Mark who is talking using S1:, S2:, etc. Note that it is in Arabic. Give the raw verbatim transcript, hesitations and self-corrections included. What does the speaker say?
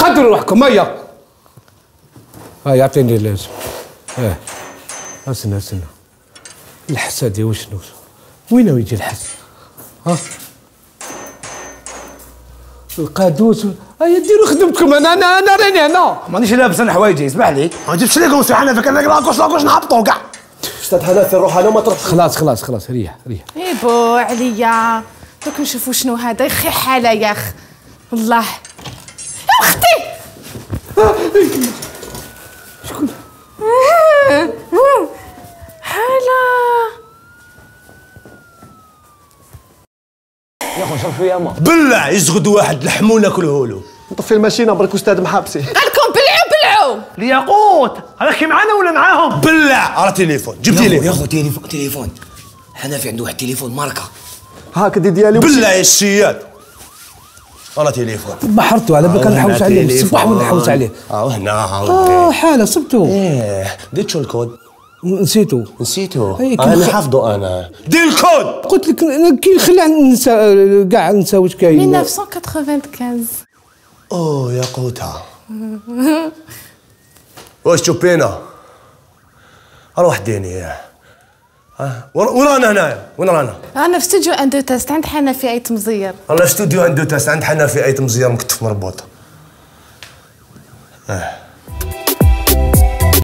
S1: قدروا روحكم. هيا هاي يعطيني اللازم. اه استنى استنى الحس هادي وشنو؟ وين يجي الحس؟ ها القادوس. هيا ديروا خدمتكم. انا انا انا راني هنا
S2: مانيش لابس انا حوايجي اسمح لي. ما جبتش لكم سي حنفي. كان لاكوش لاكوش نهبطوا كاع.
S3: استاذ حنفي روح انا ما تروحش.
S1: خلاص خلاص خلاص ريح ريح.
S4: اي بو عليا دوك نشوفوا شنو هذا. يخي حاله يا اخ والله. يا اختي شكون حاله
S3: يا اخو شرب فيا ما
S2: بالله يزغد واحد لحمو ناكلوه له.
S3: نطفي الماشينه برك استاذ محابسي.
S4: قالكم بلعوا بلعوا.
S2: الياقوت هذاك معانا ولا معاهم؟ بالله على تليفون. جيب تليفون
S5: يا اخو. تليفون تليفون حنفي عنده واحد تليفون ماركه
S3: هاكا ديالي.
S2: بالله يا السياد على تليفون.
S1: بحرتوا على بالك نحوس عليه. الصباح ولا نحوس عليه.
S2: اه هنا
S1: اه حاله صبتوا.
S2: ايه ديت شو الكود؟
S1: نسيتو
S2: نسيته.
S1: أيه
S2: انا حافظه انا. دير الكود.
S1: قلت لك كي خلينا ننسى كاع ننسى واش كاين.
S4: ألف وتسعمية وخمسة وثمانين.
S2: اوه يا قوتها. واش تشوبينا؟ اروح ديني. ها وين رانا هنايا؟ وين رانا؟
S4: انا في استوديو اندو تيست عند حنفي ايت مزير.
S2: الله استوديو عنده تاس عند حنا في ايت مزيار مكتف مربوط. اه